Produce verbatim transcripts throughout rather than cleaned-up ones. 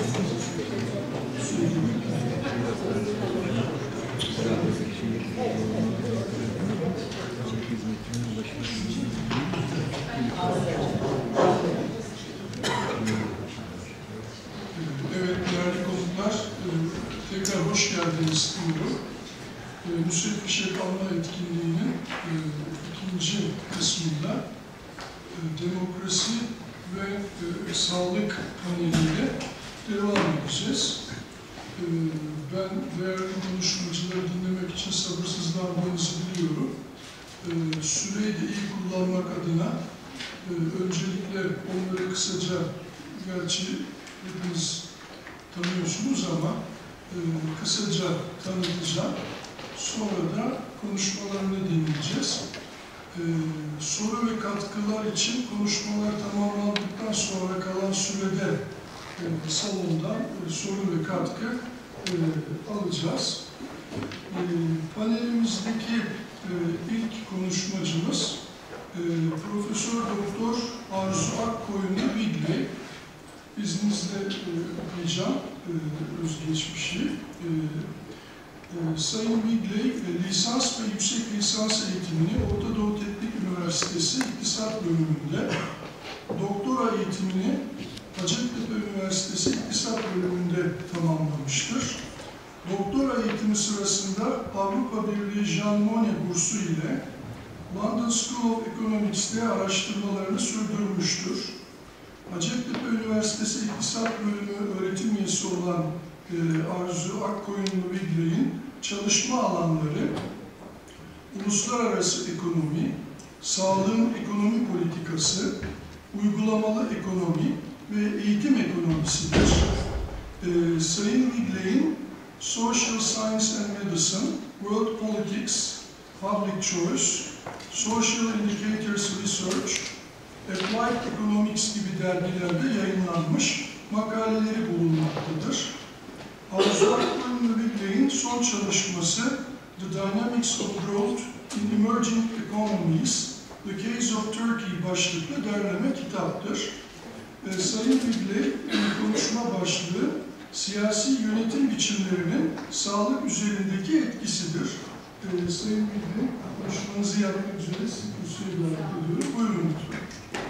Evet, değerli konuklar, tekrar hoş geldiniz diyorum. Nusret Fişek Alma etkinliğinin ikinci kısmında demokrasi ve sağlık paneliyle devam edeceğiz. Ben değerli konuşmacıları dinlemek için sabırsızlandığınızı biliyorum. Süreyi de iyi kullanmak adına öncelikle onları kısaca, gerçi hepiniz tanıyorsunuz ama kısaca tanıtacağım. Sonra da konuşmalarını dinleyeceğiz. Soru ve katkılar için konuşmalar tamamlandıktan sonra kalan sürede salondan soru ve katkı alacağız. Panelimizdeki ilk konuşmacımız Profesör Doktor Arzu Akkoyunlu Bigley. İzninizle okuyacağım özgeçmişi. Sayın Bigley, lisans ve yüksek lisans eğitimini Orta Doğu Teknik Üniversitesi İktisat Bölümünde, doktora eğitimini Hacettepe Üniversitesi İktisat Bölümünde tamamlamıştır. Doktora eğitimi sırasında Avrupa Birliği Jean Monnet bursu ile London School of Economics'te araştırmalarını sürdürmüştür. Hacettepe Üniversitesi İktisat Bölümü öğretim üyesi olan e, Arzu Akkoyunlu Bigley'in çalışma alanları uluslararası ekonomi, sağlığın ekonomi politikası, uygulamalı ekonomi ve eğitim ekonomisidir. E, Sayın Bigley'in Social Science and Medicine, World Politics, Public Choice, Social Indicators Research, Applied Economics gibi dergilerde yayınlanmış makaleleri bulunmaktadır. Arzu Akkoyunlu Bigley'in son çalışması The Dynamics of Growth in Emerging Economies, The Case of Turkey başlıklı derleme kitaptır. Ee, Sayın Bigley, konuşma başlığı siyasi yönetim biçimlerinin sağlık üzerindeki etkisidir. Ee, Sayın Bigley, konuşmanızı yapmak üzere sizi kürsüye davet ediyorum. Buyurun lütfen.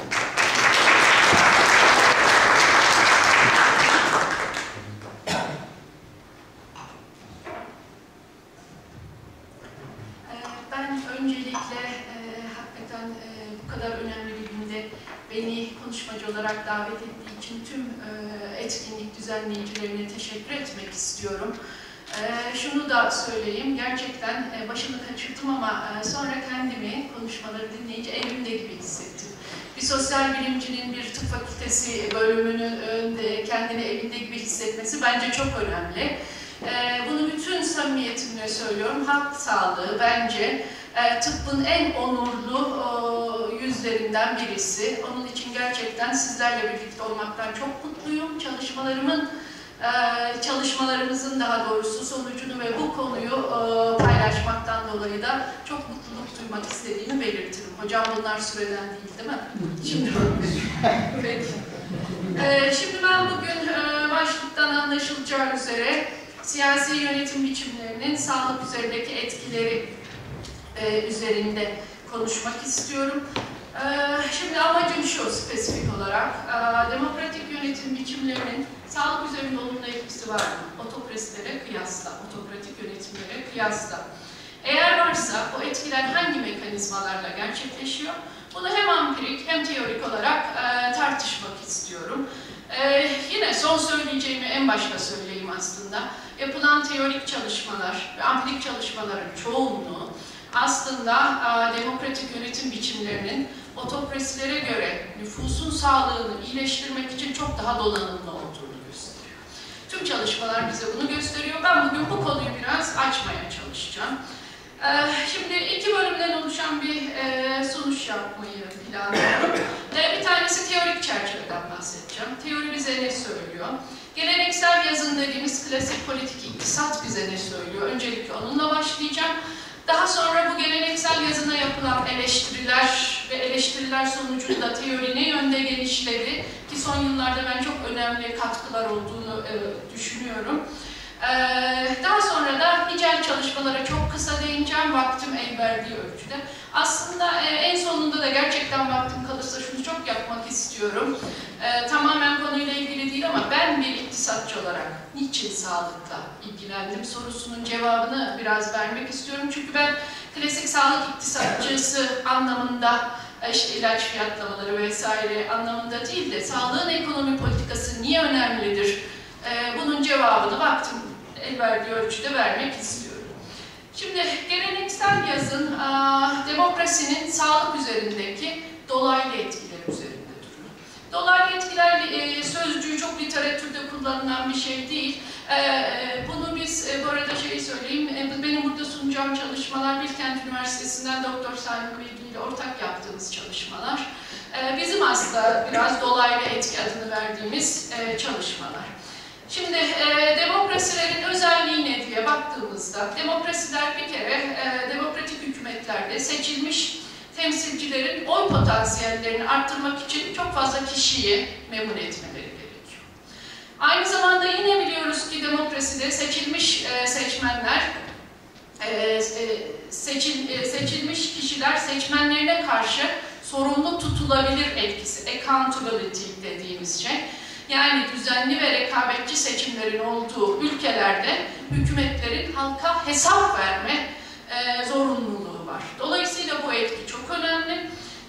Beni konuşmacı olarak davet ettiği için tüm e, etkinlik düzenleyicilerine teşekkür etmek istiyorum. E, şunu da söyleyeyim, gerçekten e, başını kaçırdım ama e, sonra kendimi konuşmaları dinleyince evimde gibi hissettim. Bir sosyal bilimcinin bir tıp fakültesi bölümünün önünde kendini evinde gibi hissetmesi bence çok önemli. E, bunu bütün samimiyetimle söylüyorum, halk sağlığı bence e, tıbbın en onurlu e, yüzlerinden birisi. Onun için gerçekten sizlerle birlikte olmaktan çok mutluyum. Çalışmalarımın, e, çalışmalarımızın daha doğrusu sonucunu ve bu konuyu e, paylaşmaktan dolayı da çok mutluluk duymak istediğimi belirtirim. Hocam bunlar süreden değil, değil mi? Şimdi, peki. E, şimdi ben bugün e, başlıktan anlaşılacağı üzere siyasi yönetim biçimlerinin sağlık üzerindeki etkileri e, üzerinde konuşmak istiyorum. E, şimdi amacım şu spesifik olarak, e, demokratik yönetim biçimlerinin sağlık üzerinde olumlu etkisi var mı? Otokrasilere kıyasla, otokratik yönetimlere kıyasla. Eğer varsa o etkiler hangi mekanizmalarla gerçekleşiyor? Bunu hem empirik hem teorik olarak e, tartışmak istiyorum. Ee, yine son söyleyeceğimi en başta söyleyeyim aslında. Yapılan teorik çalışmalar ve empirik çalışmaların çoğunluğu aslında e, demokratik yönetim biçimlerinin otokrasilere göre nüfusun sağlığını iyileştirmek için çok daha donanımlı olduğunu gösteriyor. Tüm çalışmalar bize bunu gösteriyor. Ben bugün bu konuyu biraz açmaya çalışacağım. Ee, şimdi iki bölümden oluşan bir e, sonuç yapmayı planlıyorum. Ee, bir tanesi teorik çerçeveden bahsedeceğim. Teori bize ne söylüyor? Geleneksel yazın dediğimiz klasik politik iktisat bize ne söylüyor? Öncelikle onunla başlayacağım. Daha sonra bu geleneksel yazına yapılan eleştiriler ve eleştiriler sonucunda teori ne yönde genişledi ki son yıllarda ben çok önemli katkılar olduğunu e, düşünüyorum. Ee, daha sonra da nicel çalışmalara çok kısa değineceğim, vaktim el verdiği ölçüde. Aslında e, en sonunda da gerçekten vaktim kalırsa şunu çok yapmak istiyorum. E, tamamen konuyla ilgili değil ama ben bir iktisatçı olarak niçin sağlıkla ilgilendim sorusunun cevabını biraz vermek istiyorum. Çünkü ben klasik sağlık iktisatçısı anlamında, işte ilaç fiyatlamaları vesaire anlamında değil de sağlığın ekonomi politikası niye önemlidir? E, bunun cevabını vaktim el verdiği ölçüde vermek istiyorum. Şimdi geleneksel yazın a, demokrasinin sağlık üzerindeki dolaylı etkileri üzerinde duruyor. Dolaylı etkiler e, sözcüğü çok literatürde kullanılan bir şey değil. E, bunu biz e, bu arada şey söyleyeyim, e, benim burada sunacağım çalışmalar Bilkent Üniversitesi'nden Doktor Salim Bilgi ile ortak yaptığımız çalışmalar. E, bizim aslında biraz dolaylı etki adını verdiğimiz e, çalışmalar. Şimdi e, demokrasilerin özelliği ne diye baktığımızda, demokrasiler bir kere e, demokratik hükümetlerde seçilmiş temsilcilerin oy potansiyellerini arttırmak için çok fazla kişiyi memnun etmeleri gerekiyor. Aynı zamanda yine biliyoruz ki demokraside seçilmiş e, seçmenler, e, e, seçil, e, seçilmiş kişiler seçmenlerine karşı sorumlu tutulabilir etkisi, accountability dediğimiz şey. Yani düzenli ve rekabetçi seçimlerin olduğu ülkelerde hükümetlerin halka hesap verme e, zorunluluğu var. Dolayısıyla bu etki çok önemli.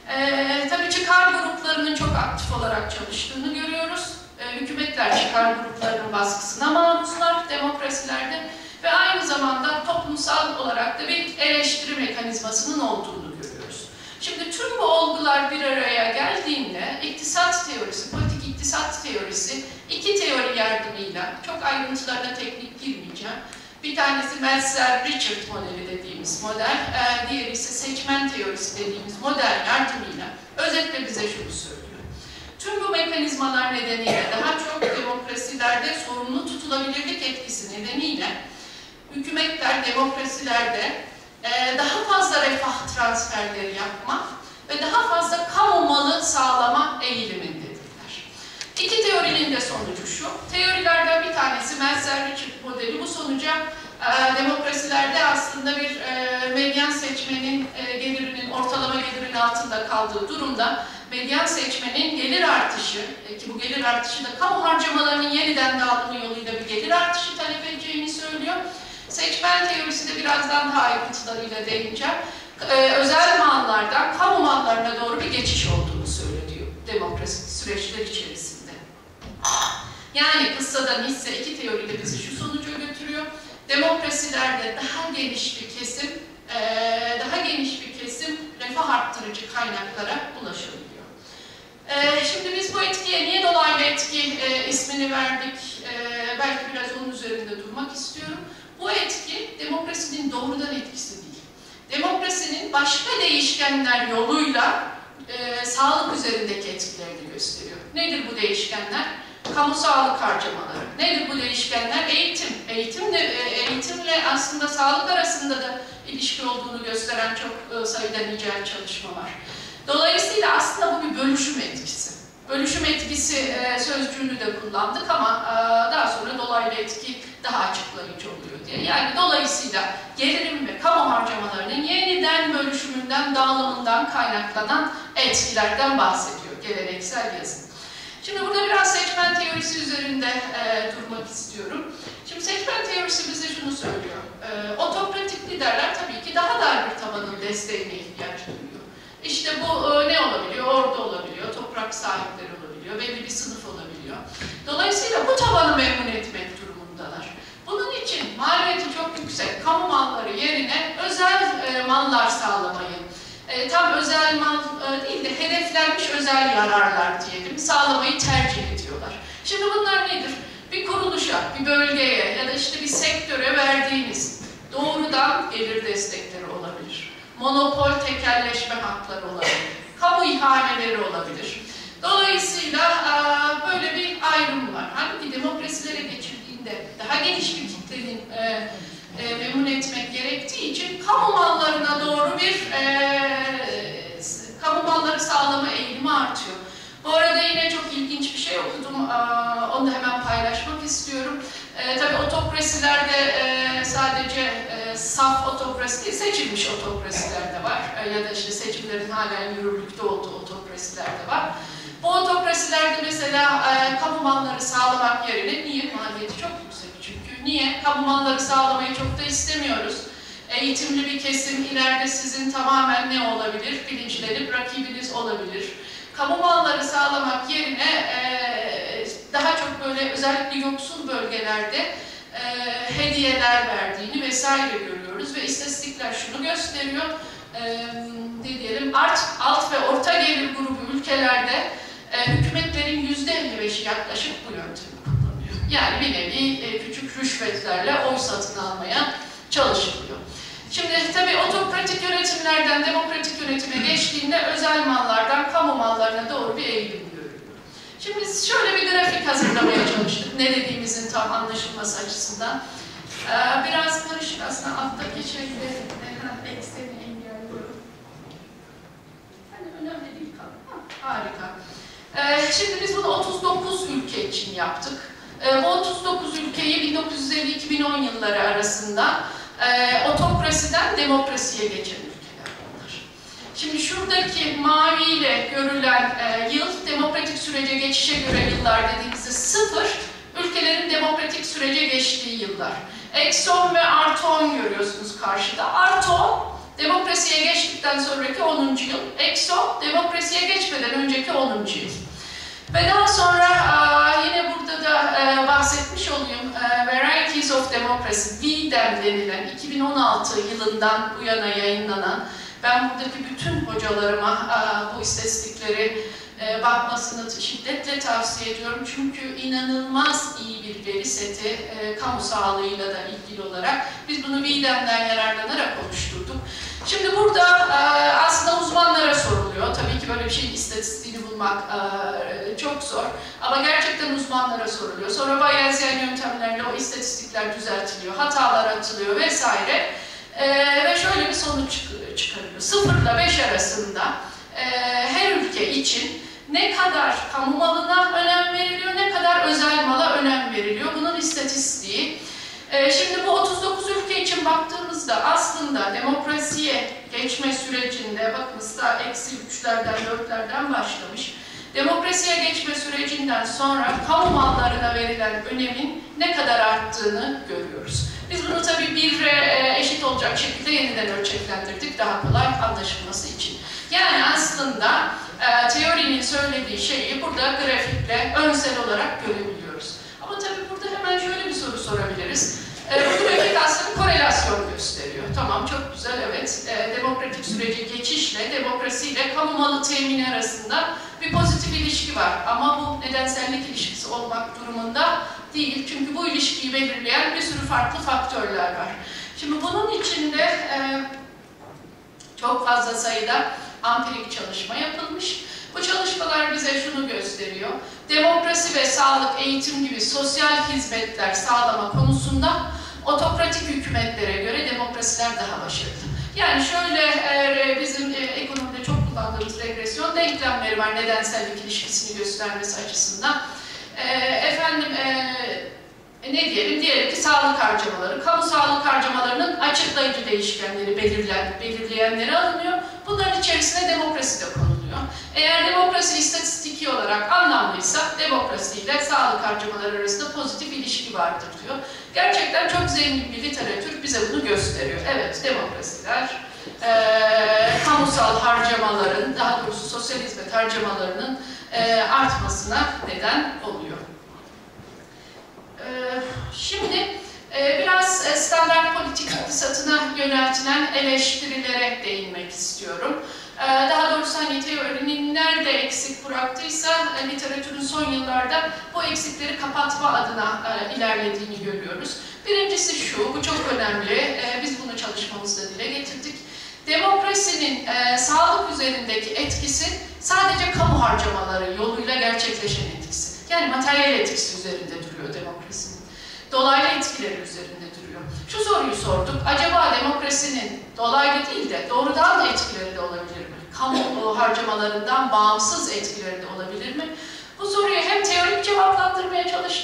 E, tabii çıkar gruplarının çok aktif olarak çalıştığını görüyoruz. E, hükümetler çıkar gruplarının baskısına maruzlar demokrasilerde ve aynı zamanda toplumsal olarak da bir eleştiri mekanizmasının olduğunu görüyoruz. Şimdi tüm bu olgular bir araya geldiğinde iktisat teorisi, politik iktisat teorisi iki teori yardımıyla, çok ayrıntılarına teknik girmeyeceğim. Bir tanesi Meltzer-Richert modeli dediğimiz model, diğeri ise seçmen teorisi dediğimiz model yardımıyla özetle bize şunu söylüyor. Tüm bu mekanizmalar nedeniyle daha çok demokrasilerde sorumlu tutulabilirlik etkisi nedeniyle hükümetler demokrasilerde daha fazla refah transferleri yapma ve daha fazla kamu malı sağlama eğilimindedirler. İki teorinin de sonucu şu. Teorilerden bir tanesi Meltzer-Richert modeli. Bu sonuca e, demokrasilerde aslında bir e, medyan seçmenin e, gelirinin, ortalama gelirin altında kaldığı durumda medyan seçmenin gelir artışı, e, ki bu gelir artışı da kamu harcamalarının yeniden dağılımı yoluyla bir gelir artışı talep edeceğini söylüyor. Seçmen teorisi de birazdan daha ayrıntılarıyla değineceğim. Ee, özel mallardan kamu mallarına doğru bir geçiş olduğunu söylüyor demokrasi süreçler içerisinde. Yani kıssadan hisse iki teoride bizi şu sonuca götürüyor. Demokrasilerde daha geniş bir kesim, ee, daha geniş bir kesim refah arttırıcı kaynaklara ulaşabiliyor. Ee, şimdi biz bu etkiye niye dolaylı etki e, ismini verdik? Ee, belki biraz onun üzerinde durmak istiyorum. Bu etki demokrasinin doğrudan etkisi değil. Demokrasinin başka değişkenler yoluyla e, sağlık üzerindeki etkilerini gösteriyor. Nedir bu değişkenler? Kamu sağlık harcamaları. Nedir bu değişkenler? Eğitim. Eğitimle, e, eğitimle aslında sağlık arasında da ilişki olduğunu gösteren çok e, sayıda nicel çalışma var. Dolayısıyla aslında bu bir bölüşüm etkisi. Bölüşüm etkisi e, sözcüğünü de kullandık ama e, daha sonra dolaylı etki daha açıklayıcı oluyor diye. Yani dolayısıyla gelirim ve kamu harcamalarının yeniden bölüşümünden, dağılımından kaynaklanan etkilerden bahsediyor geleneksel yazım. Şimdi burada biraz seçmen teorisi üzerinde e, durmak istiyorum. Şimdi seçmen teorisi bize şunu söylüyor. E, otokratik liderler tabii ki daha dar bir tabanın desteğine ihtiyaç duyuyor. İşte bu e, ne olabiliyor? Ordu olabiliyor, toprak sahipleri olabiliyor, belli bir sınıf olabiliyor. Dolayısıyla bu tabanı memnun etmek durumundalar. Bunun için maliyeti çok yüksek kamu malları yerine özel e, mallar sağlamayı, e, tam özel mal e, değil de hedeflenmiş özel yararlar diyelim, sağlamayı tercih ediyorlar. Şimdi bunlar nedir? Bir kuruluşa, bir bölgeye ya da işte bir sektöre verdiğiniz doğrudan gelir destekleri olabilir. Monopol tekelleşme hakları olabilir. Kamu ihaleleri olabilir. Dolayısıyla e, böyle bir ayrım var. Halbuki demokrasilere geçildiğinde daha geniş bir kitlenin e, e, memnun etmek gerektiği için kamu mallarına doğru bir e, kamu mallarına onu da hemen paylaşmak istiyorum. E, tabii otokrasilerde e, sadece e, saf otokrasi değil, seçilmiş otokrasiler de var. E, ya da işte seçimlerin halen yürürlükte olduğu otokrasiler de var. Bu otokrasilerde mesela e, kamu malları sağlamak yerine, niye? Maliyeti çok yüksek çünkü. Niye? Kamu malları sağlamayı çok da istemiyoruz. Eğitimli bir kesim ileride sizin tamamen ne olabilir? Bilinçlenip rakibiniz olabilir. Kamu malları sağlamak yerine e, daha çok böyle özellikle yoksul bölgelerde e, hediyeler verdiğini vesaire görüyoruz ve istatistikler şunu gösteriyor. E, ne diyelim, art, alt ve orta gelir grubu ülkelerde e, hükümetlerin yüzde elli beşi yaklaşık bu yöntemi kullanıyor. Yani bir nevi e, küçük rüşvetlerle oy satın almaya çalışılıyor. Şimdi tabii otokratik yönetimlerden demokratik yönetime geçtiğinde özel mallardan kamu mallarına doğru bir eğilim görülüyor. Şimdi biz şöyle bir grafik hazırlamaya çalıştık, ne dediğimizin tam anlaşılması açısından. Ee, biraz karışık aslında, alttaki şeyleri, ekseni engelliyorum. Hani önemli değil kalın. Harika. Ee, şimdi biz bunu otuz dokuz ülke için yaptık. Ee, bu otuz dokuz ülkeyi bin dokuz yüz elli iki bin on yılları arasında e, otokrasiden demokrasiye geçen ülkeler bunlar. Şimdi şuradaki maviyle görülen e, yıl, demokratik sürece geçişe göre yıllar dediğimizde sıfır, ülkelerin demokratik sürece geçtiği yıllar. Eksi on ve artı on görüyorsunuz karşıda. Artı on, demokrasiye geçtikten sonraki onuncu yıl. Eksi on, demokrasiye geçmeden önceki onuncu yıl. Ve daha sonra yine burada da bahsetmiş olayım, Varieties of Democracy, V D E M denilen iki bin on altı yılından bu yana yayınlanan, ben buradaki bütün hocalarıma bu istatistikleri bakmasını şiddetle tavsiye ediyorum. Çünkü inanılmaz iyi bir veri seti, kamu sağlığıyla da ilgili olarak. Biz bunu V D E M'den yararlanarak oluşturduk. Şimdi burada aslında uzmanlara soruluyor. Tabii ki böyle bir şeyin istatistiğini bulmak çok zor. Ama gerçekten uzmanlara soruluyor. Sonra Bayesian yöntemlerle o istatistikler düzeltiliyor, hatalar atılıyor vesaire. Ve şöyle bir sonuç çıkarılıyor. sıfır ile beş arasında her ülke için ne kadar kamu malına önem veriliyor, ne kadar özel mala önem veriliyor. Bunun istatistiği. Şimdi bu otuz dokuz ülke için baktığımızda aslında demokrasiye geçme sürecinde, bakınız da eksi üçlerden, dörtlerden başlamış. Demokrasiye geçme sürecinden sonra kamu mallarına verilen önemin ne kadar arttığını görüyoruz. Biz bunu tabii bire eşit olacak şekilde yeniden ölçeklendirdik daha kolay anlaşılması için. Yani aslında e, teorinin söylediği şeyi burada grafikle önsel olarak görebiliyoruz. Ama tabii burada hemen şöyle bir soru sorabiliriz. E, bu grafik aslında bir korelasyon gösteriyor. Tamam, çok güzel, evet. E, demokratik sürece geçişle, demokrasiyle kamu malı temini arasında bir pozitif ilişki var. Ama bu nedensellik ilişkisi olmak durumunda değil. Çünkü bu ilişkiyi belirleyen bir sürü farklı faktörler var. Şimdi bunun içinde e, çok fazla sayıda ampirik çalışma yapılmış. Bu çalışmalar bize şunu gösteriyor. Demokrasi ve sağlık, eğitim gibi sosyal hizmetler sağlama konusunda otokratik hükümetlere göre demokrasiler daha başarılı. Yani şöyle e, bizim e, ekonomide çok kullandığımız regresyon denklemleri var nedensellik ilişkisini göstermesi açısından. E, efendim e, ne diyelim? Diyelim ki sağlık harcamaları, kamu sağlık harcamalarının açıklayıcı değişkenleri belirlen, belirleyenleri alınıyor. Bunların içerisine demokrasi de konuluyor. Eğer demokrasi istatistiki olarak anlamlıysa demokrasiyle sağlık harcamaları arasında pozitif ilişki vardır diyor. Gerçekten çok zengin bir literatür bize bunu gösteriyor. Evet, demokrasiler, e, kamusal harcamaların, daha doğrusu sosyal hizmet harcamalarının e, artmasına neden oluyor. E, şimdi e, biraz standart politik iktisatına yöneltilen eleştirilere değinmek istiyorum. Daha doğrusu hani teorinin nerede eksik bıraktıysa literatürün son yıllarda bu eksikleri kapatma adına ilerlediğini görüyoruz. Birincisi şu, bu çok önemli, biz bunu çalışmamızda dile getirdik. Demokrasinin e, sağlık üzerindeki etkisi sadece kamu harcamaları yoluyla gerçekleşen etkisi. Yani materyal etkisi üzerinde duruyor demokrasinin. Dolaylı etkileri üzerinde duruyor. Şu soruyu sorduk, acaba demokrasinin dolaylı değil de doğrudan da etkileri de olabilir mi? Kamu harcamalarından bağımsız etkileri de olabilir mi? Bu soruyu hem teorik cevaplandırmaya çalıştık,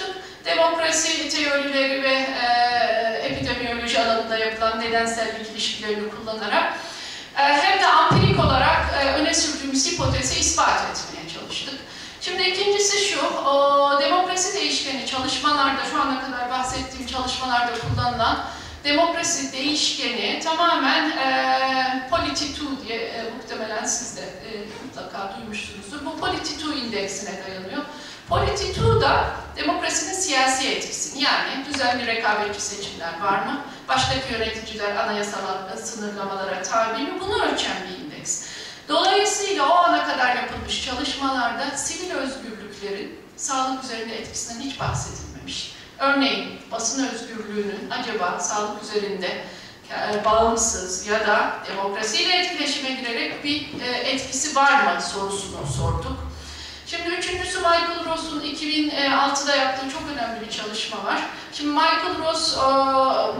nedensellik ilişkilerini kullanarak e, hem de ampirik olarak e, öne sürdüğümüz hipotezi ispat etmeye çalıştık. Şimdi ikincisi şu, o, demokrasi değişkeni çalışmalarda, şu ana kadar bahsettiğim çalışmalarda kullanılan demokrasi değişkeni tamamen e, Polity-two diye e, muhtemelen siz de e, mutlaka duymuşsunuzdur. Bu Polity-two indeksine dayanıyor. Polity-two da demokrasinin siyasi etkisini, yani düzenli rekabetçi seçimler var mı? Baştaki yöneticiler anayasal sınırlamalara tabi mi? Bunu ölçen bir indeks. Dolayısıyla o ana kadar yapılmış çalışmalarda sivil özgürlüklerin sağlık üzerinde etkisinden hiç bahsedilmemiş. Örneğin basın özgürlüğünün acaba sağlık üzerinde e, bağımsız ya da demokrasiyle etkileşime girerek bir e, etkisi var mı sorusunu sorduk. Şimdi üçüncüsü Michael Ross'un iki bin altıda yaptığı çok önemli bir çalışma var. Şimdi Michael Ross o,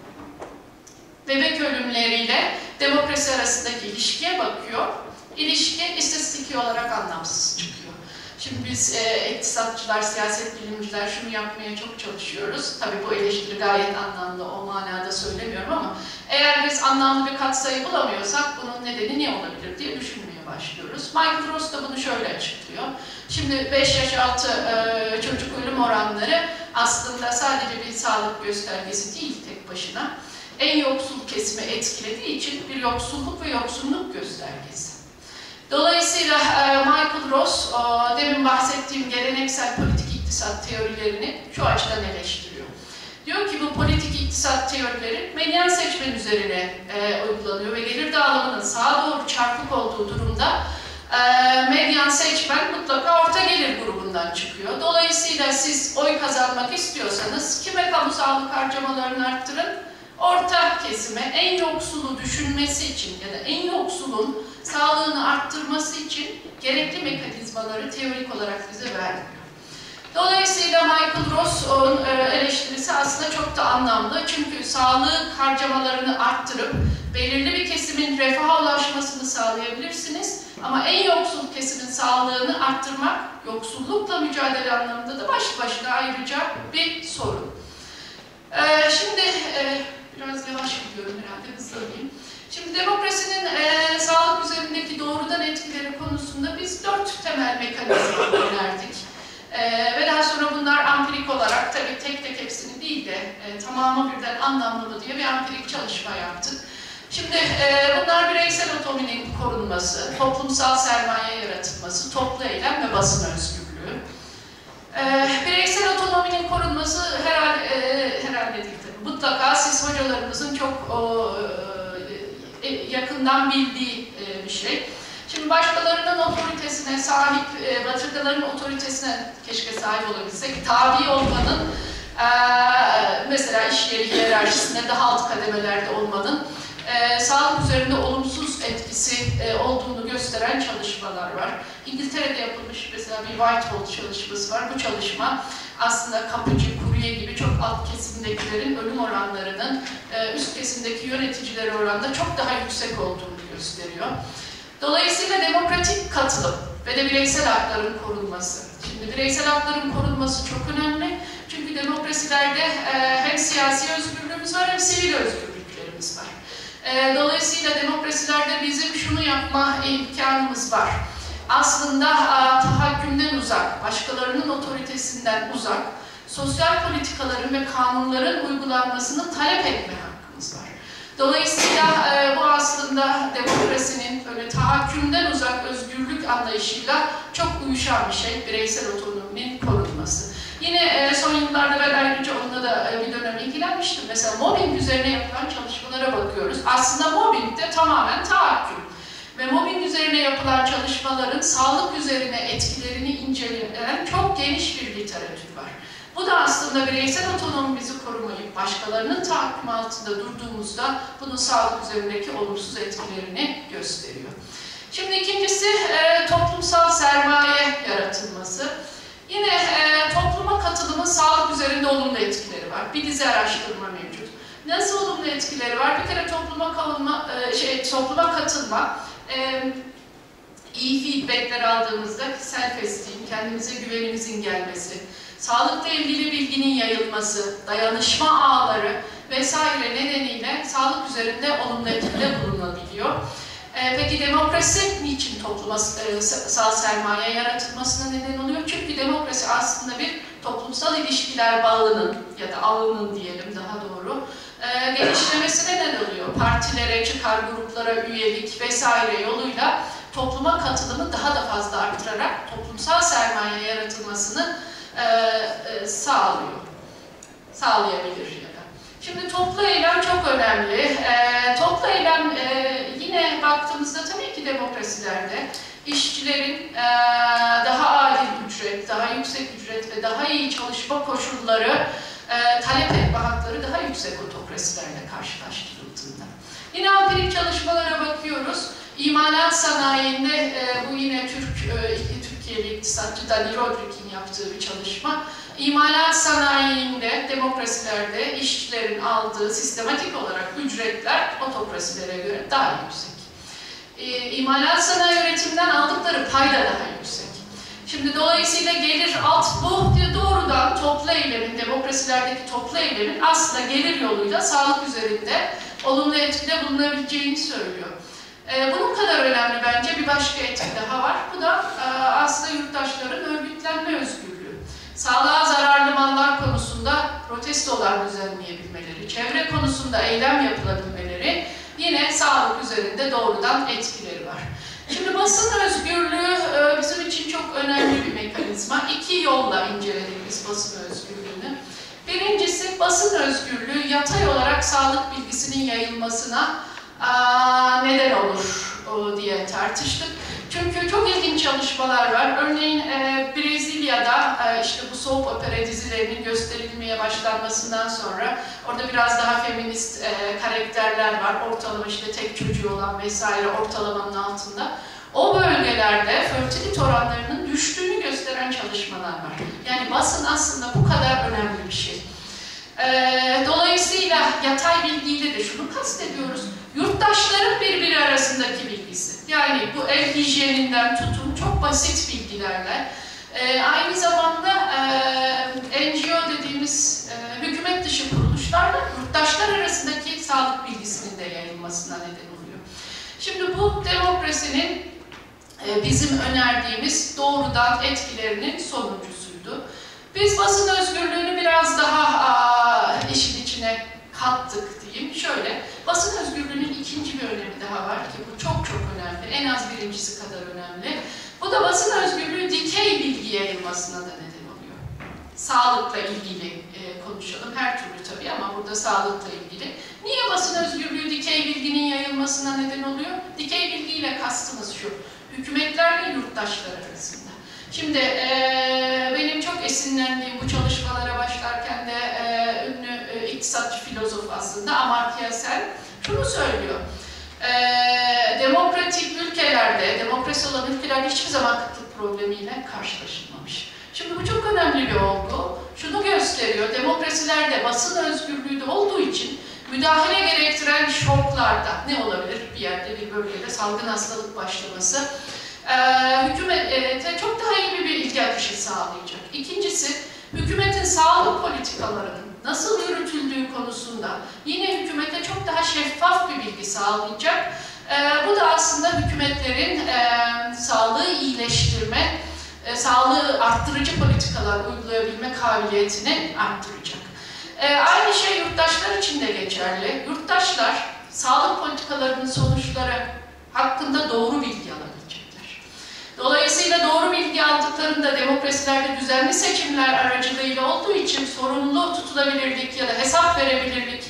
bebek ölümleriyle demokrasi arasındaki ilişkiye bakıyor. İlişki istatistiki olarak anlamsız çıkıyor. Şimdi biz e, iktisatçılar, siyaset bilimciler şunu yapmaya çok çalışıyoruz. Tabii bu eleştiri gayet anlamlı, o manada söylemiyorum ama eğer biz anlamlı bir katsayı bulamıyorsak bunun nedeni ne olabilir diye düşünmeye başlıyoruz. Michael Ross da bunu şöyle açıklıyor. Şimdi beş yaş altı e, çocuk ölüm oranları aslında sadece bir sağlık göstergesi değil tek başına. En yoksul kesimi etkilediği için bir yoksulluk ve yoksunluk göstergesi. Dolayısıyla e, Michael Ross, e, demin bahsettiğim geleneksel politik iktisat teorilerini şu açıdan eleştiriyor. Diyor ki bu politik iktisat teorileri medyan seçmen üzerine e, uygulanıyor ve gelir dağılımının sağa doğru çarpık olduğu durumda e, medyan seçmen mutlaka orta gelir grubundan çıkıyor. Dolayısıyla siz oy kazanmak istiyorsanız kime kamu sağlık harcamalarını arttırın? Orta kesime, en yoksulu düşünmesi için ya da en yoksulun sağlığını arttırması için gerekli mekanizmaları teorik olarak bize vermiyor. Dolayısıyla Michael Ross'un eleştirisi aslında çok da anlamlı. Çünkü sağlık harcamalarını arttırıp belirli bir kesimin refaha ulaşmasını sağlayabilirsiniz. Ama en yoksul kesimin sağlığını arttırmak, yoksullukla mücadele anlamında da başlı başına ayrıca bir sorun. Ee, şimdi e, biraz yavaş gidiyorum herhalde, hızlanayım. Şimdi demokrasinin e, sağlık üzerindeki doğrudan etkileri konusunda biz dört temel mekanizma önerdik. E, ve daha sonra bunlar ampirik olarak, tabii tek tek hepsini değil de e, tamamı birden anlamlı mı diye bir ampirik çalışma yaptık. Şimdi e, bunlar bireysel otonominin korunması, toplumsal sermaye yaratılması, toplu eylem ve basın özgürlüğü. E, bireysel otonominin korunması herhalde, e, herhalde değil tabii. Mutlaka siz hocalarımızın çok o, e, yakından bildiği e, bir şey. Şimdi başkalarının otoritesine sahip, e, başkalarının otoritesine keşke sahip olabilsek, tabi olmanın, e, mesela iş yeri hiyerarşisinde daha alt kademelerde olmanın e, sağlık üzerinde olumsuz etkisi e, olduğunu gösteren çalışmalar var. İngiltere'de yapılmış mesela bir Whitehall çalışması var. Bu çalışma aslında kapıcı, kurye gibi çok alt kesimdekilerin ölüm oranlarının e, üst kesimdeki yöneticileri oranında çok daha yüksek olduğunu gösteriyor. Dolayısıyla demokratik katılım ve de bireysel hakların korunması. Şimdi bireysel hakların korunması çok önemli. Çünkü demokrasilerde e, hem siyasi özgürlüğümüz var hem sivil özgürlüklerimiz var. E, dolayısıyla demokrasilerde bizim şunu yapma imkanımız var. Aslında a, tahakkümden uzak, başkalarının otoritesinden uzak, sosyal politikaların ve kanunların uygulanmasını talep etme hakkımız var. Dolayısıyla e, bu aslında demokrasinin böyle tahakkümden uzak özgürlük anlayışıyla çok uyuşan bir şey, bireysel otonominin korunması. Yine e, son yıllarda ben ayrıca onunla da e, bir dönem ilgilenmiştim. Mesela mobbing üzerine yapılan çalışmalara bakıyoruz. Aslında mobbing de tamamen tahakküm. Ve mobbing üzerine yapılan çalışmaların sağlık üzerine etkilerini inceleyen çok geniş bir literatür var. Bu da aslında bireysel otonomimizi korumayıp başkalarının tahakküm altında durduğumuzda bunun sağlık üzerindeki olumsuz etkilerini gösteriyor. Şimdi ikincisi e, toplumsal sermaye yaratılması. Yine e, topluma katılımın sağlık üzerinde olumlu etkileri var. Bir dizi araştırma mevcut. Nasıl olumlu etkileri var? Bir kere topluma kalınma, e, şey topluma katılma, e, iyi feedbackler aldığımızda self-esteem, kendimize güvenimizin gelmesi, sağlıkla ilgili bilginin yayılması, dayanışma ağları vesaire nedeniyle sağlık üzerinde olumlu etkide bulunabiliyor. E, peki demokrasi niçin topluma e, sağ sermaye yaratılmasına neden oluyor? Çünkü demokrasi aslında bir toplumsal ilişkiler bağının ya da ağının diyelim daha doğru e, geliştirmesine neden oluyor. Partilere, çıkar gruplara üyelik vesaire yoluyla topluma katılımı daha da fazla arttırarak toplumsal sermaye yaratılmasını e, e, sağlıyor. Sağlayabilir ya da. Şimdi toplu eylem çok önemli. E, toplu eylem e, yine baktığımızda tabii ki demokrasilerde işçilerin e, daha adil ücret, daha yüksek ücret ve daha iyi çalışma koşulları e, talep etme hakları daha yüksek otokrasilerle karşılaştırıldığında. Yine empirik çalışmalara bakıyoruz. İmalat sanayinde, e, bu yine Türk, e, Türkiye'li iktisatçı Dani Rodrik'in yaptığı bir çalışma. İmalat sanayinde, demokrasilerde işçilerin aldığı sistematik olarak ücretler otokrasilere göre daha yüksek. E, imalat sanayi üretimden aldıkları pay da daha yüksek. Şimdi dolayısıyla gelir alt bu doğrudan toplu eylemin, demokrasilerdeki toplu eylemin aslında gelir yoluyla sağlık üzerinde olumlu etkide bulunabileceğini söylüyor. Bunun kadar önemli bence bir başka etki daha var. Bu da aslında yurttaşların örgütlenme özgürlüğü. Sağlığa zararlı mallar konusunda protestolar düzenleyebilmeleri, çevre konusunda eylem yapılabilmeleri yine sağlık üzerinde doğrudan etkileri var. Şimdi basın özgürlüğü bizim için çok önemli bir mekanizma. İki yolla inceledik biz basın özgürlüğünü. Birincisi basın özgürlüğü yatay olarak sağlık bilgisinin yayılmasına Aa, neden olur o, diye tartıştık. Çünkü çok ilginç çalışmalar var. Örneğin e, Brezilya'da e, işte bu soap opera dizilerinin gösterilmeye başlanmasından sonra orada biraz daha feminist e, karakterler var. Ortalama işte tek çocuğu olan vesaire ortalamanın altında. O bölgelerde fertilite oranlarının düştüğünü gösteren çalışmalar var. Yani basın aslında bu kadar önemli bir şey. E, dolayısıyla yatay bilgiyle de şunu kastediyoruz. Yurttaşların birbiri arasındaki bilgisi. Yani bu ev hijyeninden tutun çok basit bilgilerle. E, aynı zamanda e, N G O dediğimiz e, hükümet dışı kuruluşlarla yurttaşlar arasındaki sağlık bilgisinin de yayılmasına neden oluyor. Şimdi bu demokrasinin e, bizim önerdiğimiz doğrudan etkilerinin sonuncusuydu. Biz basın özgürlüğünü biraz daha a, işin içine kattık diyeyim. Şöyle, basın özgürlüğünün ikinci bir önemi daha var ki bu çok çok önemli. En az birincisi kadar önemli. Bu da basın özgürlüğü dikey bilgi yayılmasına da neden oluyor. Sağlıkla ilgili e, konuşalım. Her türlü tabii ama burada sağlıkla ilgili. Niye basın özgürlüğü dikey bilginin yayılmasına neden oluyor? Dikey bilgiyle kastımız şu. Hükümetlerle yurttaşlar arasında. Şimdi e, benim çok esinlendiğim bu çalışmalara başlarken de e, ünlü e, iktisatçı filozof aslında Amartya Sen şunu söylüyor. E, demokratik ülkelerde, demokrasi olan ülkelerde hiçbir zaman kıtlık problemiyle karşılaşılmamış. Şimdi bu çok önemli bir olgu. Şunu gösteriyor, demokrasilerde basın özgürlüğü de olduğu için müdahale gerektiren şoklarda ne olabilir? Bir yerde bir bölgede salgın hastalık başlaması. Ee, hükümete çok daha iyi bir bilgi akışı sağlayacak. İkincisi, hükümetin sağlık politikalarının nasıl yürütüldüğü konusunda yine hükümete çok daha şeffaf bir bilgi sağlayacak. Ee, bu da aslında hükümetlerin e, sağlığı iyileştirme, e, sağlığı arttırıcı politikalar uygulayabilme kabiliyetini arttıracak. E, aynı şey yurttaşlar için de geçerli. Yurttaşlar sağlık politikalarının sonuçları hakkında doğru bilgi alabilecekler. Dolayısıyla doğru bilgi aldıklarında demokrasilerde düzenli seçimler aracılığıyla olduğu için sorumlu tutulabilirlik ya da hesap verebilirlik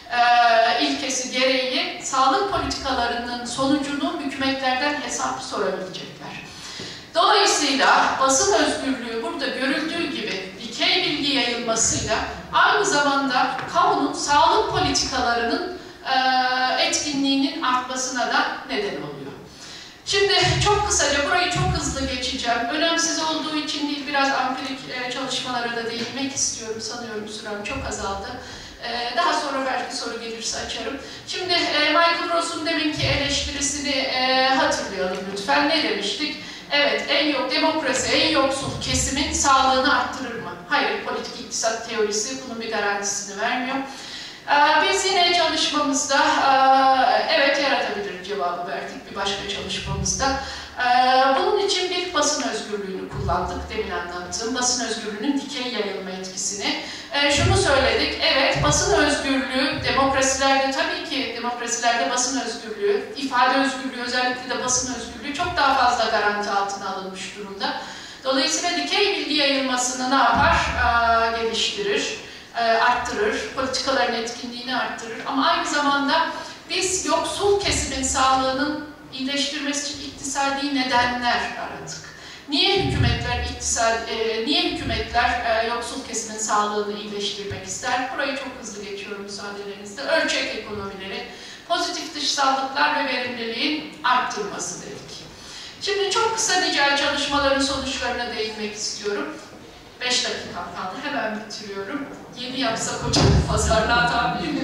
e, ilkesi gereği sağlık politikalarının sonucunu hükümetlerden hesap sorabilecekler. Dolayısıyla basın özgürlüğü burada görüldüğü gibi dikey bilgi yayılmasıyla aynı zamanda kamunun sağlık politikalarının e, etkinliğinin artmasına da neden oluyor. Şimdi çok kısaca burayı çok hızlı geçeceğim. Önemsiz olduğu için değil, biraz empirik e, çalışmalara da değinmek istiyorum. Sanıyorum sürem çok azaldı. E, daha sonra belki soru gelirse açarım. Şimdi e, Michael Ross'un deminki eleştirisini e, hatırlayalım lütfen. Ne demiştik? Evet, en yok demokrasi, en yoksul kesimin sağlığını arttırır mı? Hayır, politik iktisat teorisi bunun bir garantisini vermiyor. Biz yine çalışmamızda, evet yaratabilir cevabı verdik bir başka çalışmamızda. Bunun için bir basın özgürlüğünü kullandık, demin anlattığım basın özgürlüğünün dikey yayılma etkisini. Şunu söyledik, evet basın özgürlüğü, demokrasilerde tabii ki demokrasilerde basın özgürlüğü, ifade özgürlüğü, özellikle de basın özgürlüğü çok daha fazla garanti altına alınmış durumda. Dolayısıyla dikey bilgi yayılmasını ne yapar? Geliştirir, arttırır, politikaların etkinliğini arttırır ama aynı zamanda biz yoksul kesimin sağlığının iyileştirmesi için iktisadi nedenler aradık. Niye hükümetler iktisadi, e, niye hükümetler e, yoksul kesimin sağlığını iyileştirmek ister? Burayı çok hızlı geçiyorum müsaadelerinizle. Ölçek ekonomileri, pozitif dışsallıklar ve verimliliğin arttırması dedik. Şimdi çok kısa nicel çalışmaların sonuçlarına değinmek istiyorum. Beş dakikam kaldı, hemen bitiriyorum. Yeni yapsak hocam pazarlığa tabi mi?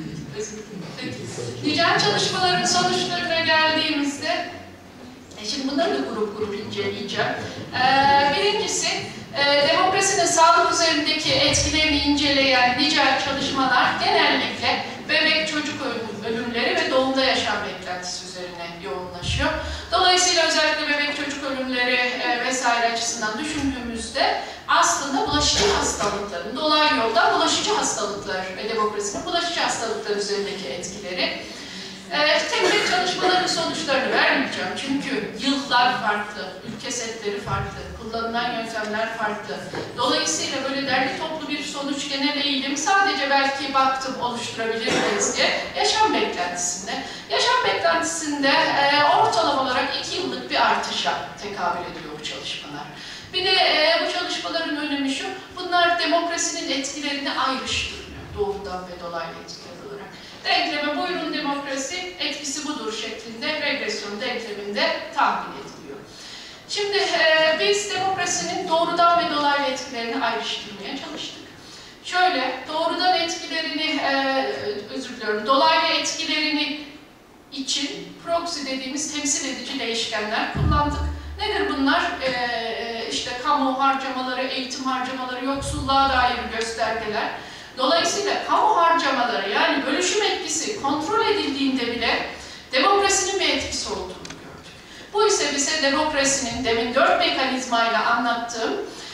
Nicel çalışmaların sonuçlarına geldiğimizde, şimdi bunları da grup grup inceleyeceğim. Ee, birincisi, e, demokrasinin sağlık üzerindeki etkilerini inceleyen nicel çalışmalar genellikle bebek çocuk ölümleri ve doğumda yaşam beklentisi üzerine yoğunlaşıyor. Dolayısıyla özellikle bebek çocuk ölümleri e, vesaire açısından düşündüğümüzde aslında bulaşıcı hastalıkların, dolaylı yoldan bulaşıcı hastalıklar ve demokrasinin bulaşıcı hastalıklar üzerindeki etkileri. Ee, tek tek çalışmaların sonuçlarını vermeyeceğim çünkü yıllar farklı, ülke setleri farklı, kullanılan yöntemler farklı. Dolayısıyla böyle derli toplu bir sonuç genel eğilim sadece belki baktım oluşturabilir miyiz diye yaşam beklentisinde. Yaşam beklentisinde e, ortalama olarak iki yıllık bir artışa tekabül ediyor bu çalışmalar. Bir de e, bu çalışmaların önemi şu, bunlar demokrasinin etkilerini ayrıştırmıyor doğrudan ve dolaylı etkiler olarak. Denkleme buyurun demokrasi etkisi budur şeklinde regresyon denkleminde tahmin ediliyor. Şimdi e, biz demokrasinin doğrudan ve dolaylı etkilerini ayrıştırmaya çalıştık. Şöyle doğrudan etkilerini, e, özür diliyorum, dolaylı etkilerini için proxy dediğimiz temsil edici değişkenler kullandık. Nedir bunlar? Ee, işte kamu harcamaları, eğitim harcamaları, yoksulluğa dair göstergeler. Dolayısıyla kamu harcamaları yani bölüşüm etkisi kontrol edildiğinde bile demokrasinin bir etkisi olduğunu gördük. Bu ise bize demokrasinin demin dört mekanizmayla anlattığım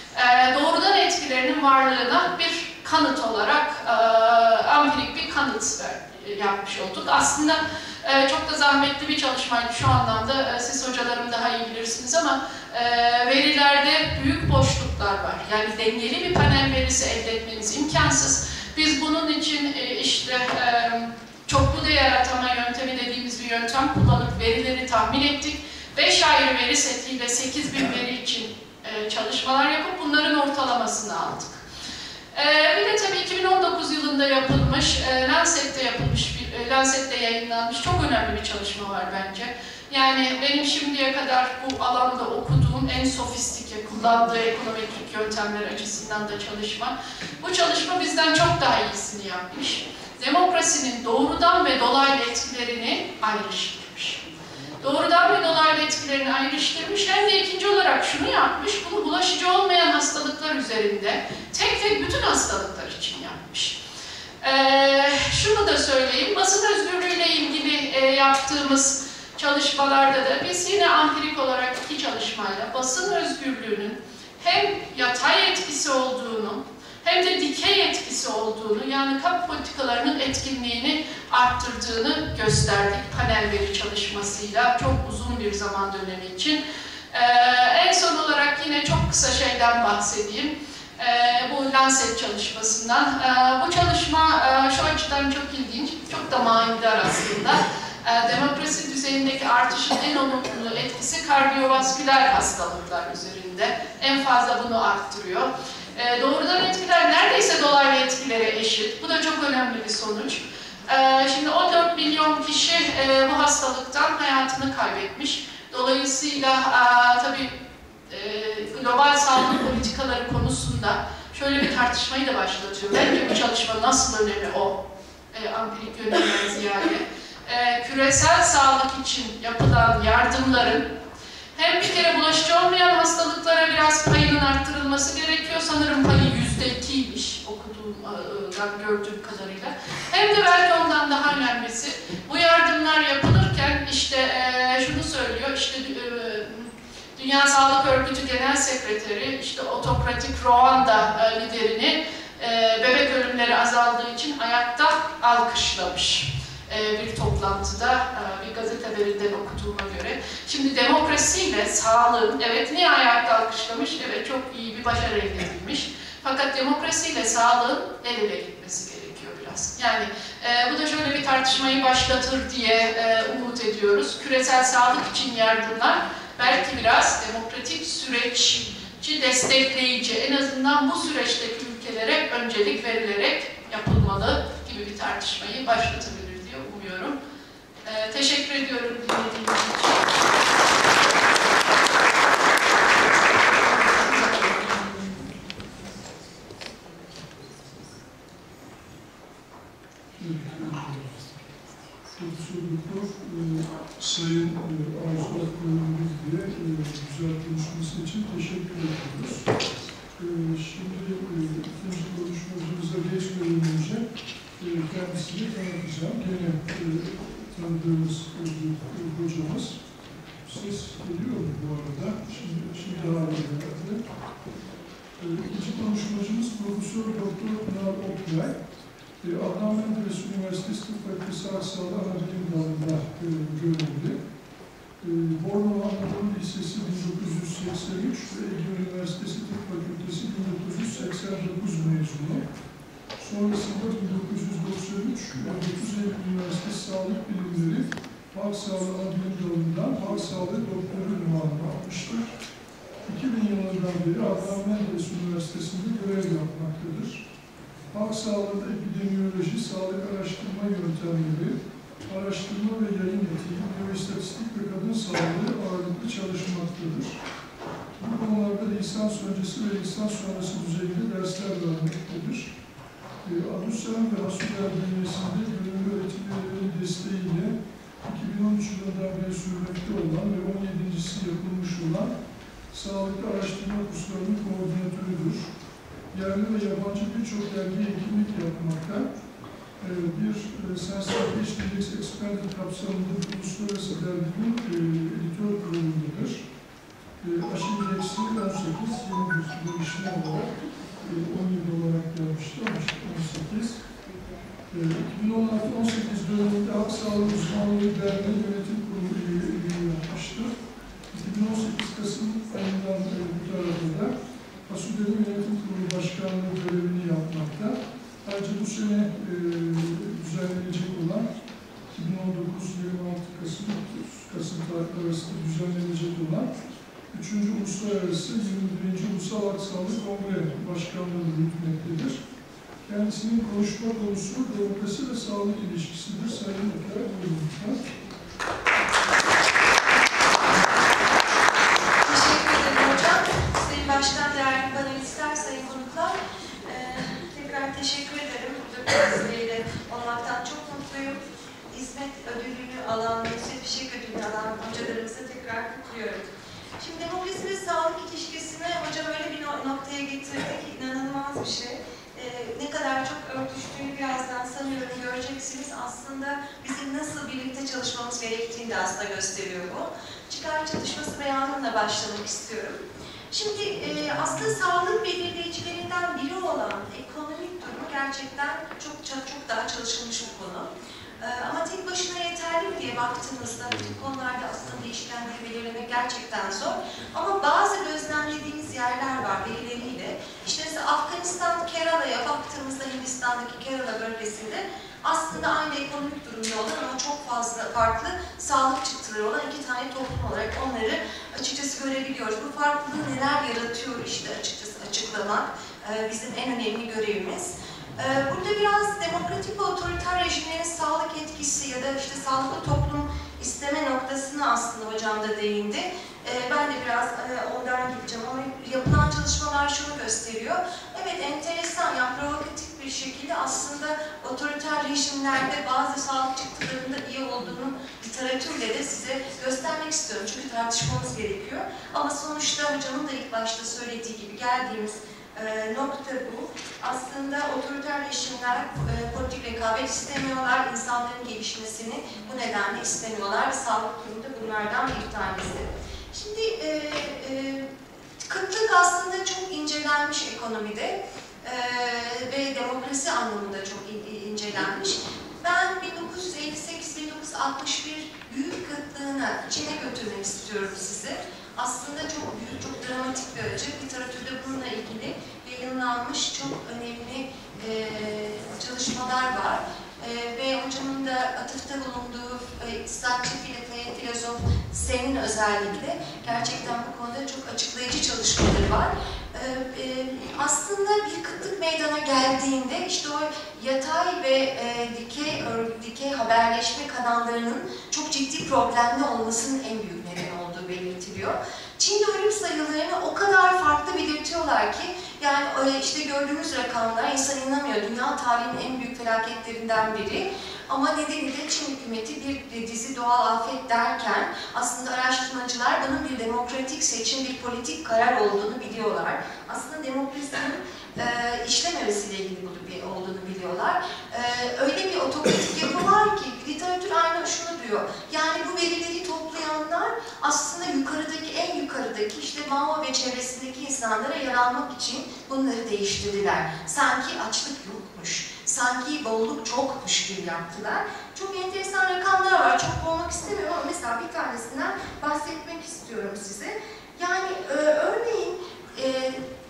e, doğrudan etkilerinin varlığına bir kanıt olarak e, ampirik bir kanıt e, yapmış olduk. Aslında Ee, çok da zahmetli bir çalışmaydı şu anlamda. Ee, siz hocalarım daha iyi bilirsiniz ama e, verilerde büyük boşluklar var. Yani dengeli bir panel verisi elde etmeniz imkansız. Biz bunun için e, işte e, çoklu değer atama yöntemi dediğimiz bir yöntem kullanıp verileri tahmin ettik. beş ayrı veri setiyle sekiz bin veri için e, çalışmalar yapıp bunların ortalamasını aldık. Ee, bir de tabii iki bin on dokuz yılında yapılmış, e, Lancet'te yapılmış, bir, e, Lancet'te yayınlanmış çok önemli bir çalışma var bence. Yani benim şimdiye kadar bu alanda okuduğum en sofistike, kullandığı ekonometrik yöntemler açısından da çalışma. Bu çalışma bizden çok daha iyisini yapmış. Demokrasinin doğrudan ve dolaylı etkilerini ayrıştırmış. Doğrudan ve dolaylı etkilerini ayrıştırmış, hem de ikinci olarak şunu yapmış, bunu bulaşıcı olmayan hastalıklar üzerinde tek tek bütün hastalıklar için yapmış. Ee, şunu da söyleyeyim, basın özgürlüğüyle ilgili e, yaptığımız çalışmalarda da biz yine ampirik olarak iki çalışmayla basın özgürlüğünün hem yatay etkisi olduğunu hem de dikey etkisi olduğunu, yani kamu politikalarının etkinliğini arttırdığını gösterdik panel veri çalışmasıyla çok uzun bir zaman dönemi için. Ee, en son olarak yine çok kısa şeyden bahsedeyim. Ee, bu Lancet çalışmasından. Ee, bu çalışma e, şu açıdan çok ilginç, çok da manidar aslında. Ee, demokrasi düzeyindeki artışın en olumlu etkisi kardiyovasküler hastalıklar üzerinde. En fazla bunu arttırıyor. E, doğrudan etkiler neredeyse dolaylı etkilere eşit. Bu da çok önemli bir sonuç. E, şimdi on dört milyon kişi e, bu hastalıktan hayatını kaybetmiş. Dolayısıyla e, tabii e, global sağlık politikaları konusunda şöyle bir tartışmayı da başlatıyor. Bence bu çalışma nasıl önemli o e, ampirik yönünden ziyade. E, küresel sağlık için yapılan yardımların hem bir kere bulaşıcı olmayan hastalıklara biraz payının arttırılması gerekiyor. Sanırım payı yüzde ikiymiş okuduğum hocam gördüğüm kadarıyla. Hem de belki ondan daha önemlisi, bu yardımlar yapılırken işte e, şunu söylüyor, işte e, Dünya Sağlık Örgütü Genel Sekreteri, işte otokratik Ruanda e, liderini e, bebek ölümleri azaldığı için ayakta alkışlamış. E, bir toplantıda, e, bir gazete haberinden okuduğuma göre. Şimdi demokrasiyle sağlığın, evet niye ayakta alkışlamış? Evet çok iyi bir başarı elde edilmiş. Fakat demokrasiyle sağlığın el ele gitmesi gerekiyor biraz. Yani e, bu da şöyle bir tartışmayı başlatır diye e, umut ediyoruz. Küresel sağlık için yardımlar belki biraz demokratik süreçci destekleyici, en azından bu süreçteki ülkelere öncelik verilerek yapılmalı gibi bir tartışmayı başlatabilir diye umuyorum. Ee, teşekkür ediyorum dinlediğiniz için. Profesör Doktor Sayın Arzu Akman'ın güzel konuşması için teşekkür ediyoruz. Şimdi ikinci konuşmacımıza geçmeden önce kendisini tanıtacağım. Gene tanıdığımız hocamız. Ses geliyor mu bu arada? Şimdi, şimdi daha iyi herhalde. İkinci konuşmacımız Profesör Doktor Pınar Okyay. Adnan Menderes Üniversitesi Tıp Fakültesi Aksalı Anabilim Dalı'nda görevli. Bornova Anadolu Lisesi bin dokuz yüz seksen üç ve Ege Üniversitesi Tıp Fakültesi bin dokuz yüz seksen dokuz mezunu. Sonrasında bin dokuz yüz doksan üç ve dokuz Eylül Üniversitesi Sağlık Bilimleri Halk Sağlığı Anabilim Dalı'ndan Halk Sağlığı Doktoru unvanını almıştır. iki bin yılından beri Adnan Menderes Üniversitesi'nde görev yapmaktadır. Halk sağlığında epidemiyoloji, sağlık araştırma yöntemleri, araştırma ve yayın etiği, biyoistatistik ve kadın sağlığı ağırlıklı çalışmaktadır. Bu konularda lisans öncesi ve lisans sonrası düzeyinde dersler vermektedir. Adusyan ve Asuder bünyesinde gönüllü öğretim üyelerinin desteğiyle iki bin on üç yılından beri sürmekte olan ve on yedincisi yapılmış olan sağlıklı araştırma kurslarının koordinatörüdür. Yerli ve yabancı birçok dergiye hekimlik yapmakta, bir Sensation Index Expanded kapsamında bir uluslararası derginin editör kurulundadır. Aşı indeksi on sekiz, yeni bir gelişme olarak on yedi olarak gelmişti, on sekiz. iki bin on altı on sekiz döneminde Halk Sağlığı Uzmanlığı Derneği Yönetim Kurulu üyeliği yapmıştır. iki bin on sekiz Kasım ayından bu tarafa da Asuder'in Yönetim Kurulu Başkanlığı görevini yapmakta. Ayrıca bu sene e, düzenlenecek olan iki bin on dokuz yirmi altı Kasım, Kasım tarihleri arasında düzenlenecek olan üçüncü Uluslararası yirmi birinci Ulusal Halk Sağlığı Kongre Başkanlığı'nı yürütmektedir. Kendisinin konuşma konusu demokrasi ve sağlık ilişkisidir. Sayın Okyay, buyurun lütfen. Baştan değerli panelistler, sayın konuklar, ee, tekrar teşekkür ederim. Bu vesileyle olmaktan çok mutluyum. Hizmet ödülünü alan, yüksek fişek ödülünü alan hocalarımıza tekrar kutluyorum. Şimdi demokrasi ve sağlık ilişkisini hocam öyle bir noktaya getirdik, inanılmaz bir şey. Ee, ne kadar çok örtüştüğünü birazdan sanıyorum göreceksiniz. Aslında bizim nasıl birlikte çalışmamız gerektiğini de aslında gösteriyor bu. Çıkar çatışması beyanımla başlamak istiyorum. Şimdi e, aslında sağlık belirleyicilerinden biri olan ekonomik durumu gerçekten çok çok, çok daha çalışılmış bir konu. E, ama tek başına yeterli mi diye baktığımızda bu konularda aslında değişkenleri belirlemek gerçekten zor. Ama bazı gözlemlediğimiz yerler var verileriyle. İşte mesela Afganistan, Kerala'ya baktığımızda Hindistan'daki Kerala bölgesinde aslında aynı ekonomik durumda olan ama çok fazla farklı sağlık çıktıları olan iki tane toplum olarak onları açıkçası görebiliyoruz. Bu farklılığı neler yaratıyor işte açıkçası açıklamak e, bizim en önemli görevimiz. E, burada biraz demokratik ve otoriter rejimlerin sağlık etkisi ya da işte sağlıklı toplum isteme noktasına aslında hocam da değindi. E, ben de biraz e, oradan gideceğim ama yapılan çalışmalar şunu gösteriyor. Evet enteresan, yani provokatif bir şekilde aslında otoriter rejimlerde bazı sağlık çıktılarında iyi olduğunu literatürle de size göstermek istiyorum. Çünkü tartışmamız gerekiyor. Ama sonuçta hocamın da ilk başta söylediği gibi geldiğimiz e, nokta bu. Aslında otoriter rejimler e, politik rekabet istemiyorlar, insanların gelişmesini bu nedenle istemiyorlar. Sağlık durumu da bunlardan bir tanesi. Şimdi e, e, kıtlık aslında çok incelenmiş ekonomide e, ve demokrasi anlamında çok in, incelenmiş. Ben bin dokuz yüz elli sekiz bin dokuz yüz altmış bir büyük kıtlığına içine götürmek istiyorum sizi. Aslında çok büyük, çok dramatik bir acı. Literatürde bununla ilgili yayınlanmış çok önemli e, çalışmalar var. E, ve hocamın da atıfta bulunduğu e, iktisatçı, filozof Sen'in özellikle gerçekten bu konuda çok açıklayıcı çalışmaları var. E, e, aslında bir kıtlık meydana geldiğinde işte o yatay ve e, dikey, dikey haberleşme kanallarının çok ciddi problemli olmasının en büyük nedeni olduğu belirtiliyor. Çin'de ölüm sayılarını o kadar farklı belirtiyorlar ki yani işte gördüğümüz rakamlar insan inanamıyor. Dünya tarihinin en büyük felaketlerinden biri. Ama nedeni de Çin hükümeti bir dizi doğal afet derken aslında araştırmacılar bunun bir demokratik seçim, bir politik karar olduğunu biliyorlar. Aslında demokrasinin e, işlememesiyle ilgili bu bir olduğunu biliyorlar. E, öyle bir otokratik yapı var ki literatür aynı şunu diyor. Yani bu verileri toplayanlar aslında yukarıdaki, en yukarıdaki işte Mao ve çevresindeki insanlara yer almak için bunları değiştirdiler. Sanki açlık yokmuş, sanki bolluk çokmuş gibi yaptılar. Çok enteresan rakamlar var, çok olmak istemiyorum ama mesela bir tanesinden bahsetmek istiyorum size. Yani e, örneğin e,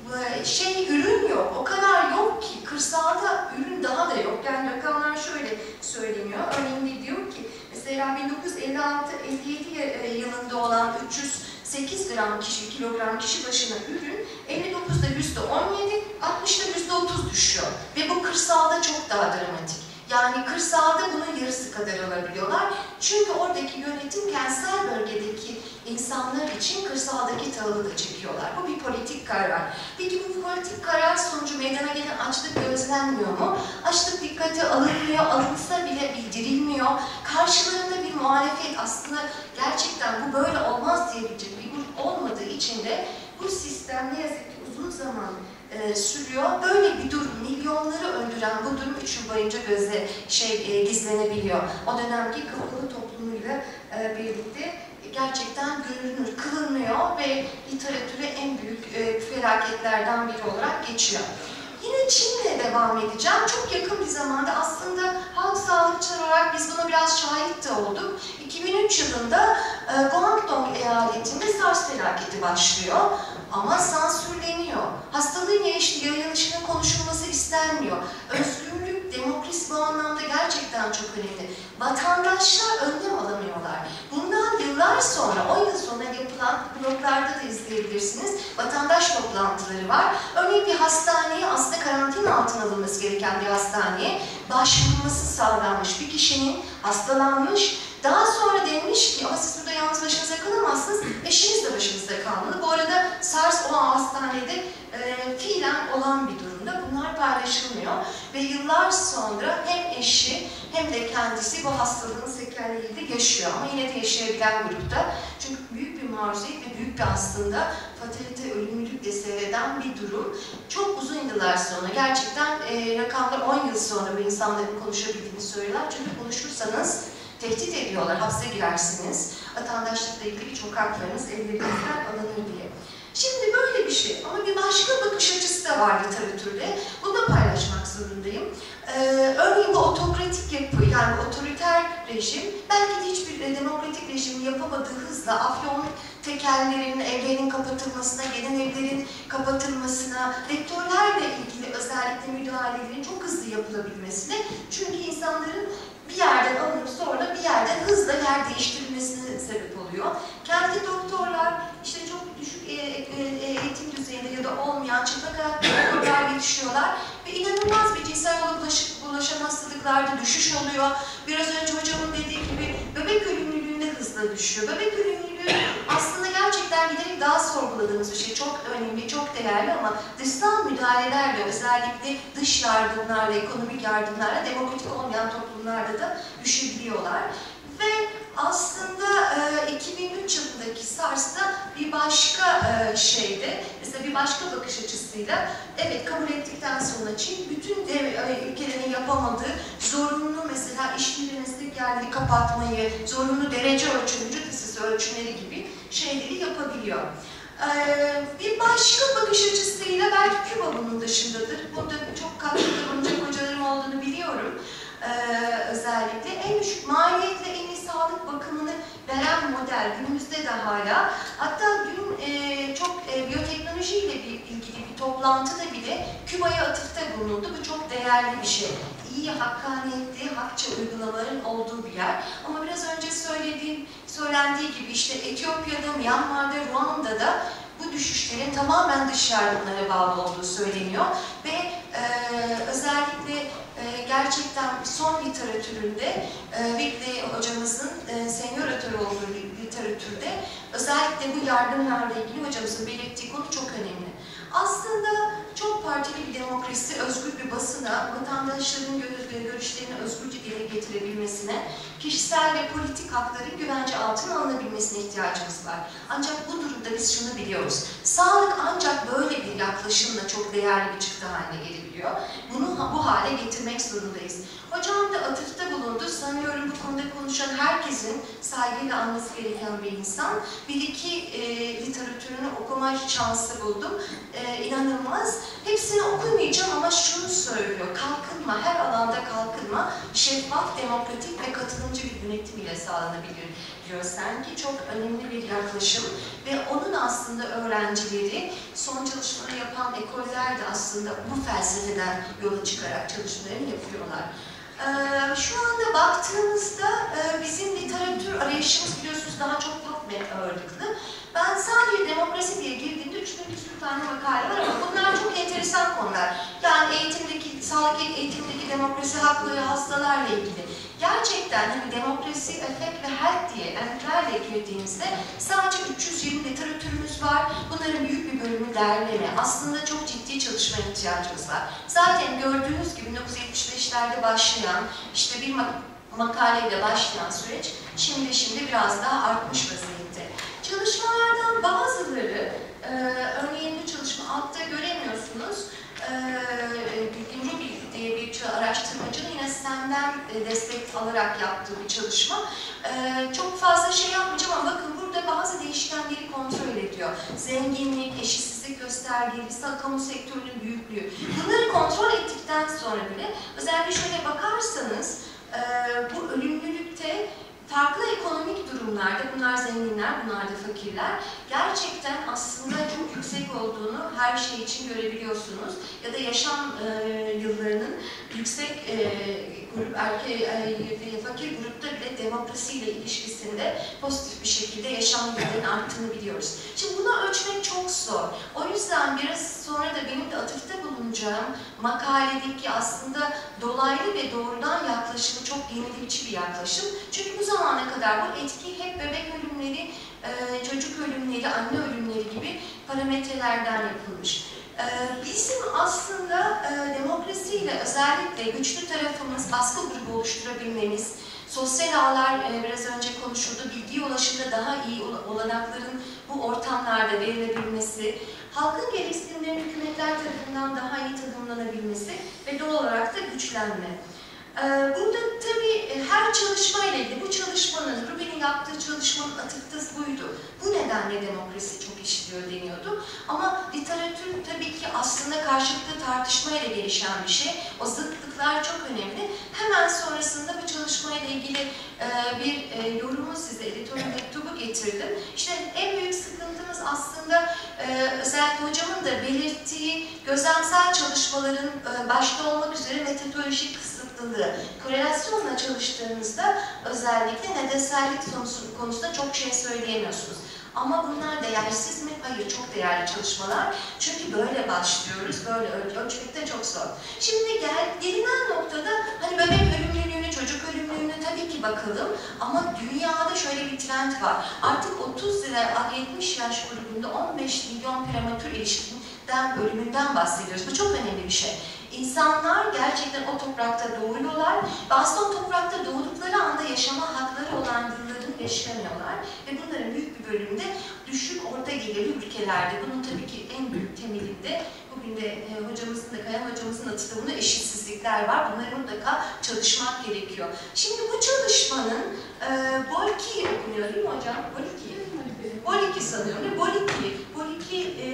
şey ürün yok, o kadar yok ki kırsalda ürün daha da yok. Yani rakamlar şöyle söyleniyor. Örneğin diyor ki mesela bin dokuz yüz elli altı elli yedi yılında olan üç yüz sekiz gram kişi, kilogram kişi başına ürün elli dokuzda yüzde on yedi, altmışta yüzde otuz düşüyor. Ve bu kırsalda çok daha dramatik. Yani kırsalda bunun yarısı kadar alabiliyorlar. Çünkü oradaki yönetim kentsel bölgedeki insanlar için kırsaldaki tahılı da çekiyorlar. Bu bir politik karar. Peki bu politik karar sonucu meydana gelen açlık gözlenmiyor mu? Açlık dikkate alınmıyor, alınsa bile bildirilmiyor. Karşılarında bir muhalefet, aslında gerçekten bu böyle olmaz diyebilecek bir grup olmadığı için de bu sistem ne yazık ki uzun zaman E, sürüyor. Böyle bir durum, milyonları öldüren bu durum üç yıl boyunca gözle şey e, gizlenebiliyor. O dönemki kapalı toplumuyla e, birlikte gerçekten görünür, kılınmıyor ve literatüre en büyük e, felaketlerden biri olarak geçiyor. Yine Çin'le devam edeceğim. Çok yakın bir zamanda aslında halk sağlıkçılar olarak biz buna biraz şahit de olduk. iki bin üç yılında e, Guangdong eyaletinde SARS felaketi başlıyor. Ama sansürleniyor. Hastalığın yayılışının konuşulması istenmiyor. Özgürlük, demokrasi bu anlamda gerçekten çok önemli. Vatandaşlar önlem alamıyorlar. Bundan yıllar sonra, on yıl sonra yapılan bloglarda da izleyebilirsiniz. Vatandaş toplantıları var. Örneğin bir hastaneye, aslında karantina altına alınması gereken bir hastaneye başvurulması sağlanmış. Bir kişinin hastalanmış, daha sonra denilmiş ki ama siz burada yalnız başınıza kalamazsınız, eşiniz de başınızda kalmalı. Bu arada SARS o hastanede e, fiilen olan bir durumda. Bunlar paylaşılmıyor ve yıllar sonra hem eşi hem de kendisi bu hastalığın sekerleriyle yaşıyor. Ama yine de yaşayabilen grupta. Çünkü büyük bir maruziyet ve büyük bir aslında fatalite, ölümlülükle seyreden bir durum. Çok uzun yıllar sonra, gerçekten e, rakamlar on yıl sonra bu insanların konuşabildiğini söylüyorlar. Çünkü konuşursanız tehdit ediyorlar, hapse girersiniz, vatandaşlıkla ilgili birçok haklarınız ellerinizden alınır diye. Şimdi böyle bir şey ama bir başka bakış açısı da var literatürde. Bunu da paylaşmak zorundayım. Ee, örneğin bu otokratik yapı, yani otoriter rejim, belki de hiçbir demokratik rejimin yapamadığı hızla Afyon tekellerin, evlerinin kapatılmasına, gelen evlerin kapatılmasına, rektörlerle ilgili özellikle müdahalelerin çok hızlı yapılabilmesine, çünkü insanların bir yerden alınıp sonra bir yerden hızla yer değiştirilmesine sebep oluyor. Kendi doktorlar, işte çok düşük eğitim düzeyinde ya da olmayan çıplak ayaklı doktorlar yetişiyorlar ve inanılmaz bir cinsel yola bulaşık, bulaşan hastalıklarda düşüş oluyor. Biraz önce hocamın dediği gibi bebek ölümlülüğünde hızla düşüyor. Bebek ölümlülüğü aslında gerçekten giderek daha sorguladığımız bir şey. Çok önemli, çok değerli ama dışsal müdahalelerle, özellikle dış yardımlarla, ekonomik yardımlarla demokratik olmayan toplumlarda da düşebiliyorlar. Ve aslında e, iki bin üç yılındaki SARS'ta bir başka e, şeyde, mesela bir başka bakış açısıyla, evet kabul ettikten sonra Çin bütün dev, e, ülkelerin yapamadığı zorunlu mesela işçi meslek yerleri kapatmayı, zorunlu derece ölçümü, vücut ısısı ölçümleri gibi şeyleri yapabiliyor. Ee, bir başka bakış açısıyla belki Küba bunun dışındadır. Burada çok katkıda bulunacak hocalarım olduğunu biliyorum. Ee, özellikle en düşük maliyetle en iyi sağlık bakımını veren model günümüzde de hala. Hatta dün e, çok e, biyoteknolojiyle bir, ilgili bir toplantıda bile Küba'ya atıfta bulundu. Bu çok değerli bir şey. İyi, hakkaniyetli, hakça uygulamaların olduğu bir yer. Ama biraz önce söylediğim, söylendiği gibi işte Etiyopya'da, Myanmar'da, Ruanda'da bu düşüşlerin tamamen dış yardımlara bağlı olduğu söyleniyor. Ve e, özellikle e, gerçekten son literatüründe, e, Wrigley hocamızın e, senior atörü olduğu literatürde özellikle bu yardımlarla ilgili hocamızın belirttiği konu çok önemli. Aslında çok partili bir demokrasi, özgür bir basına, vatandaşların görüşlerini özgürce dile getirebilmesine, kişisel ve politik hakların güvence altına alınabilmesine ihtiyacımız var. Ancak bu durumda biz şunu biliyoruz. Sağlık ancak böyle bir yaklaşımla çok değerli bir çıktı haline gelebiliyor. Bunu bu hale getirmek zorundayız. Hocam da atıfta bulundu. Sanıyorum bu konuda konuşan herkesin saygıyla anması gereken bir insan. Bir iki e, literatürünü okuma şansı buldum. E, inanılmaz. Hepsini okumayacağım ama şunu söylüyor. Kalkınma, her alanda kalkınma, şeffaf, demokratik ve katılımcı bir yönetim ile sağlanabilir diyor. Sanki çok önemli bir yaklaşım ve onun aslında öğrencileri, son çalışmaları yapan ekoller de aslında bu felsefeden yola çıkarak çalışmalarını yapıyorlar. Ee, şu anda baktığımızda e, bizim literatür arayışımız biliyorsunuz daha çok PubMed ağırlıklı. Ben sadece demokrasi diye girdiğimde üç bin küsur tane makale var ama bunlar çok enteresan konular. Yani eğitimdeki, sağlık eğitimdeki demokrasi hakları, hastalarla ilgili. Gerçekten hani demokrasi, efekt ve health diye entlerle girdiğimizde sadece üç yüz yirmi literatürümüz var. Bunların büyük bir bölümü derleme. Aslında çok ciddi çalışmaya ihtiyacımız var. Zaten gördüğünüz gibi bin dokuz yüz yetmiş beşlerde başlayan, işte bir mak makaleyle başlayan süreç şimdi şimdi biraz daha artmış vaziyette. Çalışmalardan bazıları, e, örneğin bu çalışma altta göremiyorsunuz. Ruby diye bir araştırmacının yine senden destek alarak yaptığı bir çalışma. Çok fazla şey yapmayacağım ama bakın burada bazı değişkenleri kontrol ediyor. Zenginlik, eşitsizlik göstergesi, kamu sektörünün büyüklüğü. Bunları kontrol ettikten sonra bile özellikle şöyle bakarsanız bu ölümlülükte farklı ekonomik durumlarda, bunlar zenginler, bunlar da fakirler, gerçekten aslında çok yüksek olduğunu her şey için görebiliyorsunuz. Ya da yaşam e, yıllarının yüksek e, grup, erkek, e, fakir grupta bile demokrasiyle ilişkisinde pozitif bir şekilde yaşam yıllarının arttığını biliyoruz. Şimdi bunu ölçmek çok zor. O yüzden biraz sonra da benim de atıfta bulunacağım makaledeki aslında dolaylı ve doğrudan yaklaşımı çok yenilikçi bir yaklaşım. Çünkü bu zamana kadar bu etki hep bebek ölümleri, çocuk ölümleri, anne ölümleri gibi parametrelerden yapılmış. Bizim aslında demokrasiyle özellikle güçlü tarafımız baskı grubu oluşturabilmemiz, sosyal ağlar biraz önce konuşuldu, bilgiye ulaşımda daha iyi olanakların bu ortamlarda verilebilmesi, halkın gereksinimlerinin hükümetler tarafından daha iyi tanımlanabilmesi ve doğal olarak da güçlenme. Burada tabii her çalışma ile ilgili, bu çalışmanın, Ruby'nin yaptığı çalışmanın atıfta buydu. Bu nedenle demokrasi çok işliyor deniyordu. Ama literatür tabii ki aslında karşılıklı tartışmayla gelişen bir şey. O zıtlıklar çok önemli. Hemen sonrasında bu çalışmayla ilgili bir yorumu size, editörün mektubu getirdim. İşte en büyük sıkıntımız aslında özellikle hocamın da belirttiği gözlemsel çalışmaların başta olmak üzere metodolojik kısıtlılığı. Korelasyonla çalıştığınızda özellikle nedensellik konusunda çok şey söyleyemiyorsunuz. Ama bunlar değersiz mi? Hayır, çok değerli çalışmalar. Çünkü böyle başlıyoruz, böyle ölçmekte çok zor. Şimdi gel, gelinen noktada hani bebek ölümlülüğünü, çocuk ölümlülüğünü tabii ki bakalım. Ama dünyada şöyle bir trend var. Artık otuz ila yetmiş yaş grubunda on beş milyon prematür ilişkiden, ölümünden bahsediyoruz. Bu çok önemli bir şey. İnsanlar gerçekten o toprakta doğuyorlar ve aslında o toprakta doğdukları anda yaşama hakları olan yıllarını yaşamıyorlar ve bunların büyük bir bölümünde düşük orta gelirli ülkelerde. Bunun tabii ki en büyük temelinde bugün de e, hocamızın da, Kayan hocamızın açıkladığı eşitsizlikler var. Bunları mutlaka çalışmak gerekiyor. Şimdi bu çalışmanın e, Bolki okunuyor değil mi hocam? Bolki. Bolki sanıyorum. Bolki. Bolki e,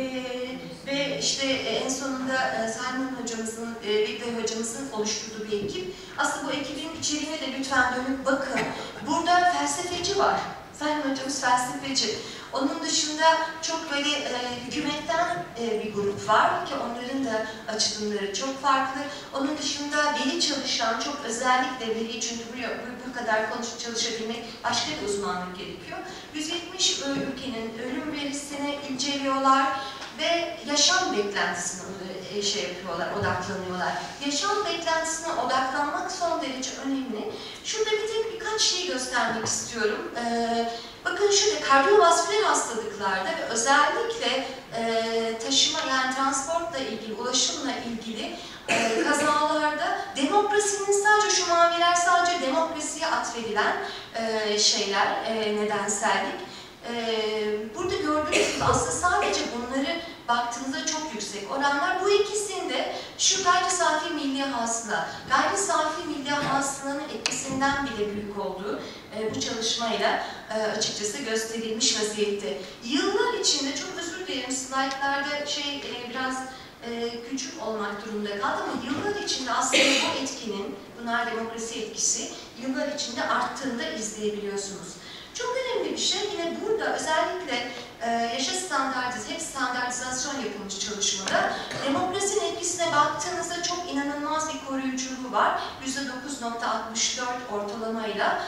ve işte e, en sonunda e, Simon hocamızın, e, Vigday hocamızın oluşturduğu bir ekip. Aslında bu ekibin içeriğine de lütfen dönüp bakın. Burada felsefeci var. Simon hocamız felsefeci. Onun dışında çok böyle e, hükümetten e, bir grup var ki onların da açılımları çok farklı. Onun dışında veri çalışan, çok özellikle veri, çünkü bu, bu kadar konuş çalışabilmek başka bir uzmanlık gerekiyor. yüz yetmiş ülkenin ölüm verisini inceliyorlar ve yaşam beklentisine e, şey yapıyorlar, odaklanıyorlar. Yaşam beklentisine odaklanmak son derece önemli. Şurada bir tek birkaç şey göstermek istiyorum. Ee, bakın şurada kardiyovasküler hastalıklarda ve özellikle e, taşıma, yani transportla ilgili, ulaşımla ilgili e, kazalarda demokrasinin, sadece şu maviler sadece demokrasiye atfedilen e, şeyler, e, nedensellik. E, burada gördüğünüz gibi aslında sadece bunları baktığınızda çok yüksek oranlar. Bu ikisinde şu gayri safi milli hasıla, gayri safi milli hasılanın etkisinden bile büyük olduğu e, bu çalışmayla e, açıkçası gösterilmiş vaziyette. Yıllar içinde, çok özür dilerim slaytlarda şey e, biraz e, küçük olmak durumunda kaldı ama yıllar içinde aslında bu etkinin, bunlar demokrasi etkisi, yıllar içinde arttığını da izleyebiliyorsunuz. Çok önemli bir şey yine burada özellikle e, yaşa standartiz, hep standartizasyon yapılmış çalışmada demokrasinin etkisine baktığınızda çok inanılmaz bir koruyuculuğu var. yüzde dokuz nokta altmış dört ortalamayla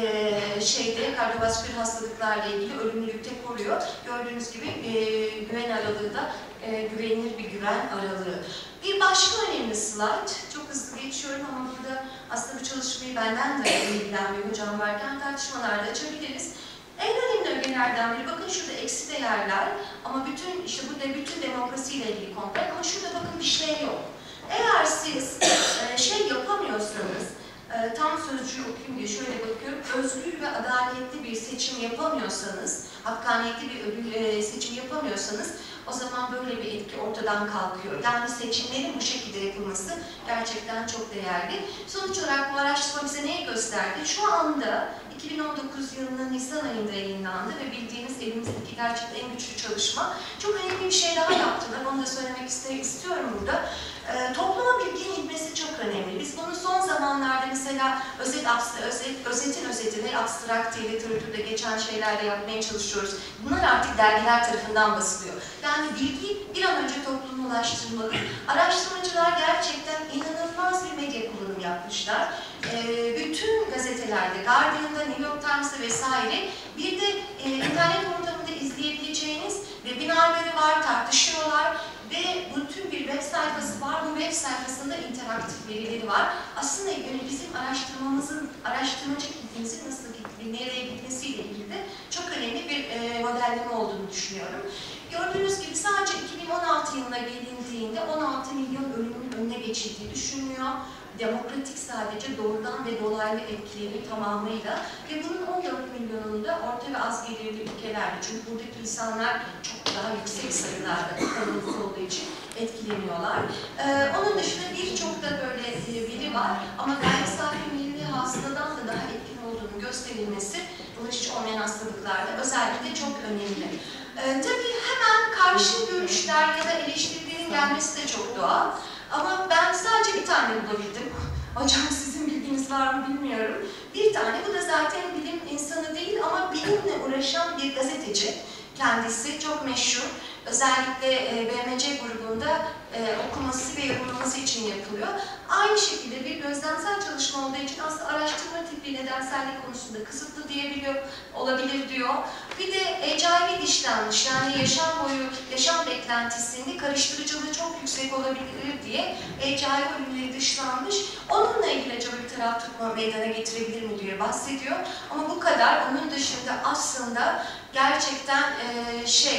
e, şeyde kardiyovasküler hastalıklarla ilgili ölümlülükte koruyor. Gördüğünüz gibi e, güven aralığı da e, güvenilir bir güven aralığı. Bir başka önemli slide, çok hızlı geçiyorum ama burada aslında bu çalışmayı benden de ilgilen bir hocam varken tartışmalarda açabiliriz. En önemli ögelerden biri, bakın şurada eksi değerler ama bütün, işte burada bütün demokrasiyle ilgili komplek ama şurada bakın bir şey yok. Eğer siz e, şey yapamıyorsanız, e, tam sözcüğü okuyayım diye şöyle bakıyorum, özgür ve adaletli bir seçim yapamıyorsanız, hakkaniyetli bir ödül, e, seçim yapamıyorsanız, o zaman böyle bir etki ortadan kalkıyor. Yani seçimlerin bu şekilde yapılması gerçekten çok değerli. Sonuç olarak bu araştırma bize neyi gösterdi? Şu anda iki bin on dokuz yılının Nisan ayında yayınlandı ve bildiğiniz elimizdeki gerçekten en güçlü çalışma. Çok önemli bir şey daha yaptılar. Onu da söylemek istiyorum burada. Ee, topluma bilginin inmesi çok önemli. Biz bunu son zamanlarda mesela özet, özet, özetin özetini abstrakt diye literatürde geçen şeylerle yapmaya çalışıyoruz. Bunlar artık dergiler tarafından basılıyor. Yani bilgi bir an önce topluma ulaştırılmalı. Araştırmacılar gerçekten inanılmaz bir medya kullanımı yapmışlar. Ee, bütün gazetelerde, Guardian'da, New York Times'da vesaire, bir de e, internet ortamında izleyebileceğiniz webinarları var, tartışıyorlar ve bütün bir web sayfası var. Bu web sayfasında interaktif verileri var. Aslında bizim araştırmamızın, araştırmacı kitlemizin nasıl gittiği, nereye gitmesiyle ilgili de çok önemli bir e, modelleme olduğunu düşünüyorum. Gördüğünüz gibi sadece iki bin on altı yılına gelindiğinde on altı milyon ölümün önüne geçildiği düşünülüyor. Demokratik sadece doğrudan ve dolaylı etkileri tamamıyla ve bunun on dört milyonunda orta ve az gelirli ülkelerde, çünkü buradaki insanlar çok daha yüksek sayılarda ekonomisi olduğu için etkileniyorlar. Ee, onun dışında birçok da böyle biri var ama gayri safi milli hasıladan da daha etkin olduğunu gösterilmesi bulaşıcı olmayan hastalıklarda özellikle çok önemli. Ee, tabii hemen karşı görüşler ya da eleştirilerin gelmesi de çok doğal. Ama ben sadece bir tane bulabildim. Hocam sizin bilginiz var mı bilmiyorum. Bir tane, bu da zaten bilim insanı değil ama bilimle uğraşan bir gazeteci. Kendisi çok meşhur. Özellikle e, B M C grubunda e, okuması ve yorumlaması için yapılıyor. Aynı şekilde bir gözlemsel çalışma olduğu için aslında araştırma tipi nedensellik konusunda kısıtlı diyebiliyor, olabilir diyor. Bir de H I V dışlanmış, yani yaşam boyu, yaşam beklentisinde karıştırıcılığı çok yüksek olabilir diye H I V ölümleri dışlanmış. Onunla ilgili acaba bir taraf tutma meydana getirebilir mi diye bahsediyor. Ama bu kadar. Onun dışında aslında gerçekten e, şey,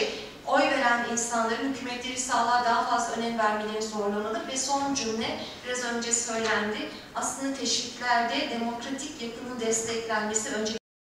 oy veren insanların hükümetleri sağlığa daha fazla önem vermeleri zorlanılır ve son cümle biraz önce söylendi. Aslında teşviklerde demokratik yapının desteklenmesi önce